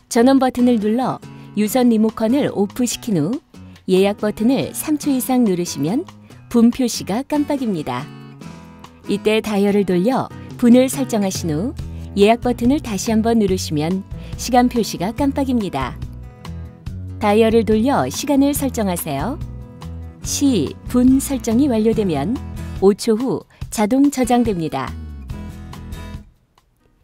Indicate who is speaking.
Speaker 1: 전원 버튼을 눌러 유선 리모컨을 오프시킨 후 예약 버튼을 3초 이상 누르시면 분 표시가 깜빡입니다. 이때 다이얼을 돌려 분을 설정하신 후 예약 버튼을 다시 한번 누르시면 시간 표시가 깜빡입니다. 다이얼을 돌려 시간을 설정하세요. 시, 분 설정이 완료되면 5초 후 자동 저장됩니다.